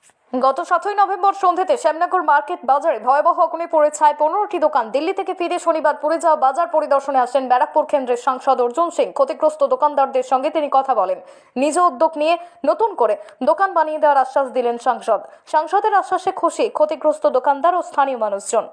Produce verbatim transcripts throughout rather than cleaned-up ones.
গত সাতই November সন্ধ্যাতে Shyamnagar market বাজারে ভয়াবহ আগুনে পড়ে ছায় পনেরোটি দোকান। দিল্লি থেকে ফিরে শনিবার পুড়ে যাওয়া বাজার পরিদর্শনে আসেন ব্যারাকপুর কেন্দ্রের সাংসদ অর্জুন সিং। ক্ষতিগ্রস্ত দোকানদারদের সঙ্গে তিনি কথা বলেন। নিজ উদ্যোগ নিয়ে নতুন করে দোকান বানিয়ে দেওয়ার আশ্বাস দিলেন সাংসদ। সাংসদের আশ্বাসে খুশি ক্ষতিগ্রস্ত দোকানদার ও স্থানীয় মানুষজন।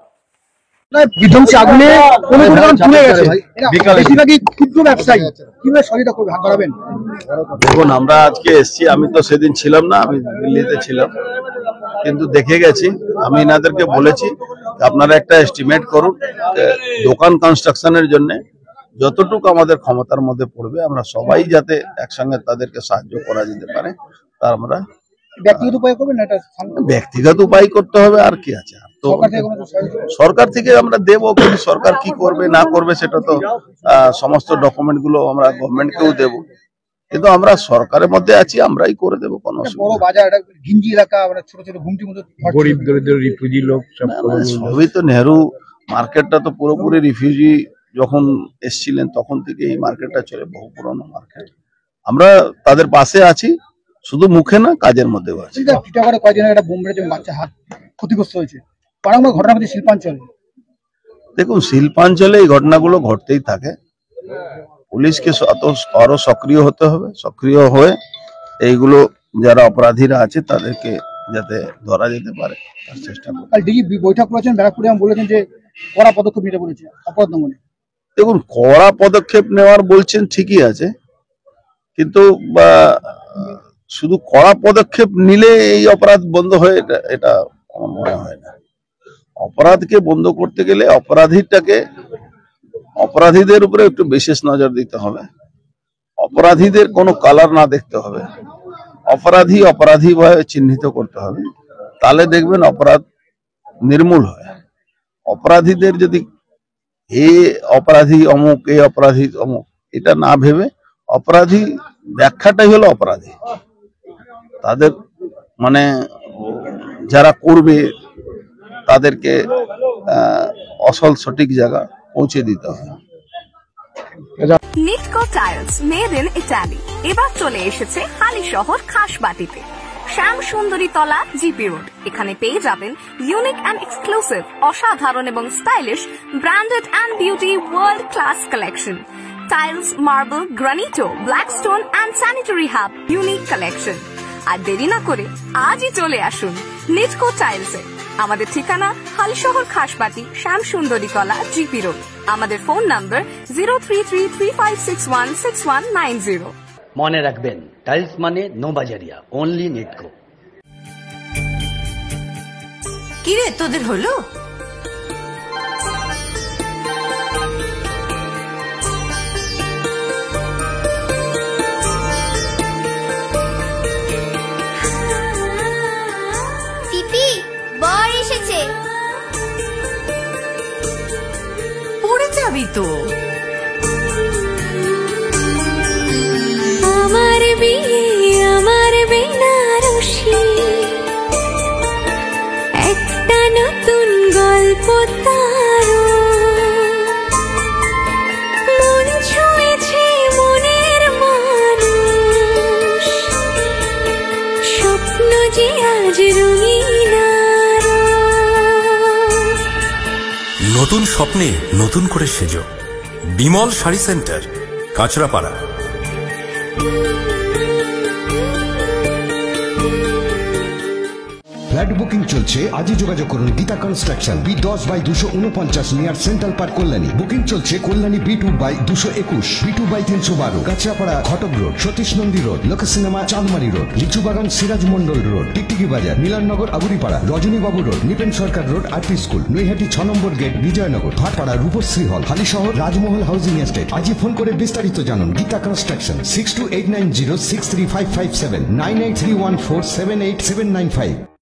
দেখুন, আমরা আজকে এসছি, আমি তো সেদিন ছিলাম না, আমি দিল্লিতে ছিলাম, কিন্তু দেখে গেছি। আমি এনাদেরকে বলেছি আপনারা একটা এস্টিমেট করুন, দোকান কনস্ট্রাকশনের জন্য যতটুকু আমাদের ক্ষমতার মধ্যে পড়বে আমরা সবাই যাতে একসঙ্গে তাদেরকে সাহায্য করা যেতে পারে, তার আমরা ব্যক্তিগত উপায় করবেন না, এটা ব্যক্তিগত উপায় করতে হবে। আর কি আছে, তো সরকার থেকে আমরা দেবো, কিন্তু সরকার কি করবে না করবে সেটা তো সমস্ত ডকুমেন্ট গুলো আমরা গভর্নমেন্টকেও দেবো, কিন্তু আমরা সরকারের মধ্যে আছি, আমরাই করে দেবো। কোনো বড় বাজার, এটা ঘিঞ্জি এলাকা, মানে ছোট ছোট ঘুমটি মতো গরিব দরিদ্র রিফিউজি লোক সবই তো। নেহরু মার্কেটটা তো পুরোপুরি রিফিউজি যখন এসছিলেন তখন থেকে এই মার্কেটটা চলে, বহু পুরনো মার্কেট। আমরা তাদের পাশে আছি, শুধু মুখে না, কাজের মধ্যেও আছে। কয়েকদিন আগে একটা বোম মেরে বাচ্চা হাত ক্ষতিগ্রস্ত হয়েছে, পারাঙ্গা ঘটনা হচ্ছে শিল্পাঞ্চলে। দেখুন, শিল্পাঞ্চলে এই ঘটনাগুলো ঘটতেই থাকে। পুলিশকে আরো সক্রিয় হতে হবে, সক্রিয় হয়ে এইগুলো যারা অপরাধীরা আছে তাদেরকে যাতে ধরা যেতে পারে তার চেষ্টা করবে। ডিজি বৈঠক করেছেন ব্যারাকপুরে, বলেছেন যে কড়া পদক্ষেপ নিতে বলেছে অপরাধ দমনে। দেখুন, কড়া পদক্ষেপ নেওয়ার বলছেন ঠিকই আছে, কিন্তু শুধু কড়া পদক্ষেপ নিলে এই অপরাধ বন্ধ হয় এটা আমার মনে হয় না। অপরাধকে বন্ধ করতে গেলে অপরাধীটাকে অপরাধীদের উপরে একটু বিশেষ নজর দিতে হবে, অপরাধীদের কোনো কালার না দেখতে হবে, অপরাধী অপরাধী ভাবে চিহ্নিত করতে হবে, তাহলে দেখবেন অপরাধ নির্মূল হয়। অপরাধীদের যদি এ অপরাধী অমুক, এ অপরাধী অমুক এটা না ভেবে, অপরাধী ব্যাখ্যাটাই হলো অপরাধী, তাদের মানে যারা করবে তাদেরকে আসল সঠিক জায়গা পৌঁছে দিতে হবে। Nitco tiles made in Italy এবার চলে এসেছে হালি শহর খাসবাটিতে, শ্যাম সুন্দরী তলা, জিপি রোড। এখানে পেয়ে যাবেন ইউনিক অ্যান্ড এক্সক্লুসিভ, অসাধারণ এবং stylish branded and beauty world class collection. Tiles, marble, granito, black stone and sanitary hub unique collection. আর দেরি না করে আজই চলে আসুন নিটকো টাইলসে। আমাদের ঠিকানা হালিশহর খাসবাটি, শ্যাম সুন্দরী তলা, জিপি রোড। আমাদের phone number zero three three three five six one six one nine zero. মনে রাখবেন, টাইলস মানে নো বাজারিয়া, অনলি নিটকো। কিরে তোদের হলো? পড়ে যাবি তো। আমার বিয়ে, আমার বেনারসি, একটা নতুন গল্প তার, মন ছুঁয়েছে মনের মানুষ, স্বপ্ন যে আজ রঙিন। নতুন স্বপ্নে নতুন করে সেজো, Bimal sari centre, Kanchrapara. Flat booking চলছে, আজই যোগাযোগ করুন গীতা কনস্ট্রাকশন, বি দশ বাই দুশো উনপঞ্চাশ near central park, Kalyani. Booking চলছে কল্যাণী বি টু বাই দুশো একুশ, বি টু বাই তিনশো বারো, কাঁচরাপাড়া ঘটক রোড, সতীশ নন্দী রোড, লোক cinema Chandmari road, Lichubagan Siraj Mondal road, Tiktiki Bazar, Milannagar Aguripara, Rajanibabu road, Nipen Sarkar road, RP school, Naihati ছ নম্বর gate, Bijoynagar, Bhatpara, Rupashree hall, Halisahar, Rajmahal housing estate. আজই ফোন করে বিস্তারিত জানুন। Geeta construction, six two eight nine zero six three five five seven, nine eight three one four seven eight seven nine five.